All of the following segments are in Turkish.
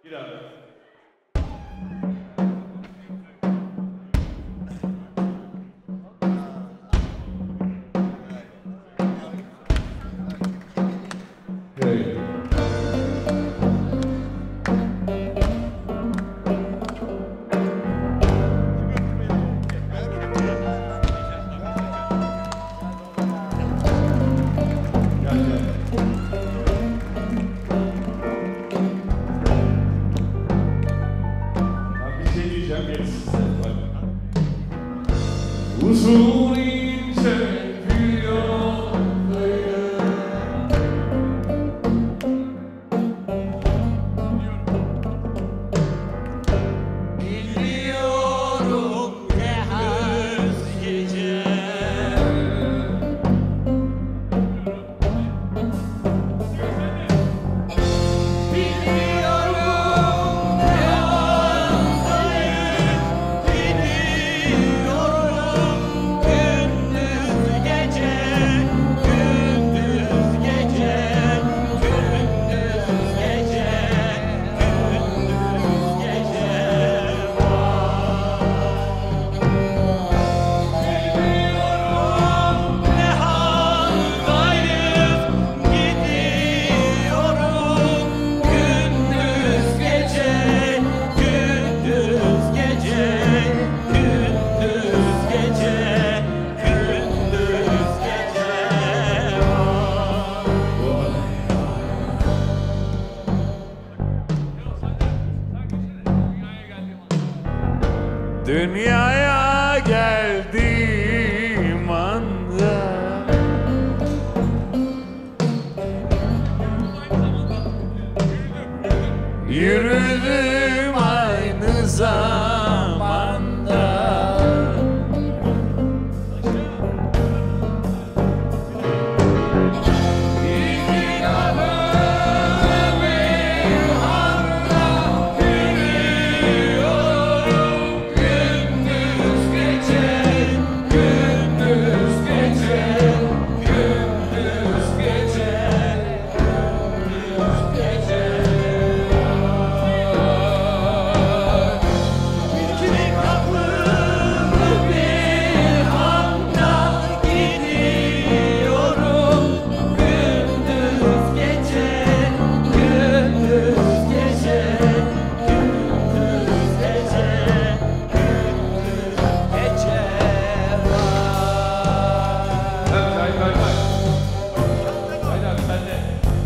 Uzun ince bir yoldayım. Biliyorum ne her gece. Biliyorum ne haldayım. Biliyorum gündüz gece, gündüz gece, gündüz gece, gündüz gece var. Biliyorum ne haldayız, gidiyorum gündüz gece, gündüz gece, gündüz gece, gündüz gece var. Dünyaya geldiğim anda yürüdüm aynı zamanda. Gidiyorum bir anda, yürüyorum gündüz gece, gündüz gece, gündüz gece, gündüz gece. İki kapılı bir anda gidiyorum gündüz gece, gündüz gece, gündüz gece, gündüz gece var. Aynen ben de.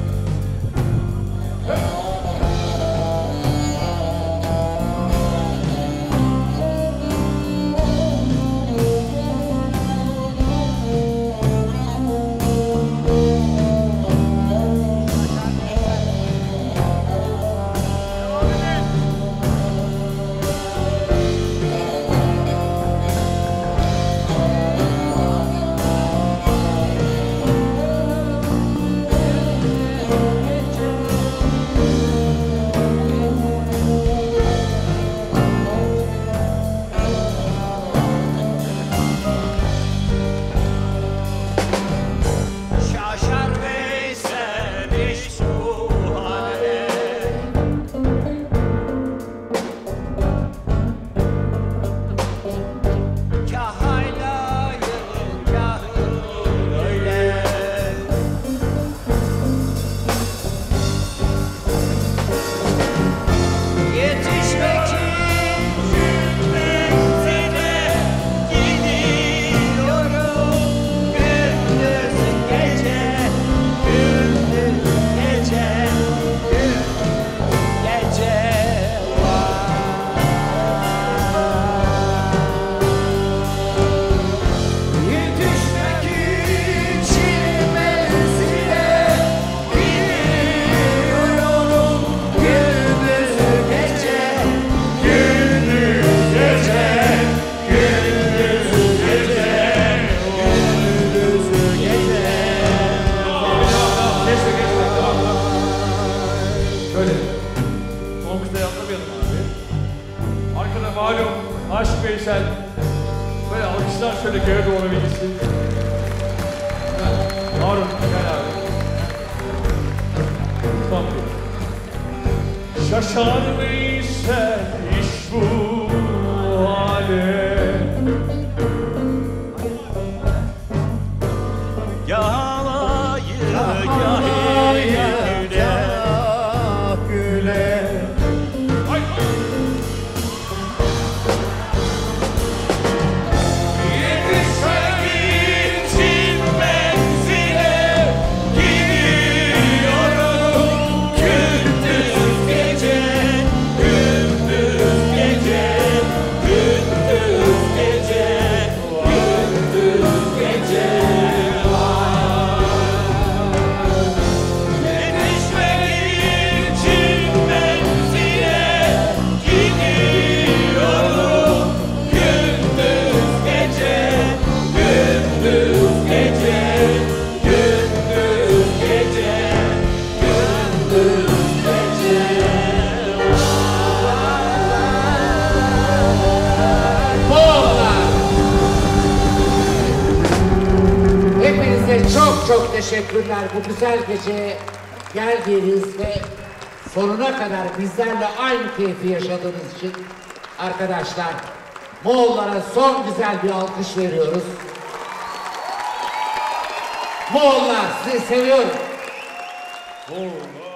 Şaşar Veysel iş bu hale. Kâh haylayın, kâh öyle. Yetişmek için menzile gidiyorum gündüz gece, gündüz gece, gündüz gece var. Yetişmek için menzile gidiyorum gündüz gece, gündüz gece, gündüz gece, gündüz gece. Geçme geçme tamam. Şöyle. Son kızda atlamayalım abi. Arkada malum Aşk Veysel. Böyle alkışlar şöyle göğe doğru bir gitsin. Harun gel abi. Tamam. Şaşar mıysa iş bu hale? Yalayı güle. Yetişmek için menzile gidiyorum. Gündüz gece, gündüz gece, gündüz gece, gündüz gece. Yetişmek için menzile gidiyorum. Gündüz gece, gündüz gece, gündüz gece, gündüz gece. Moğollar! Hepinize çok çok teşekkürler bu güzel geceye geldiniz ve sonuna kadar bizlerle aynı keyfi yaşadığınız için arkadaşlar Moğollara son güzel bir alkış veriyoruz. Moğollar sizi seviyorum. Moğollar.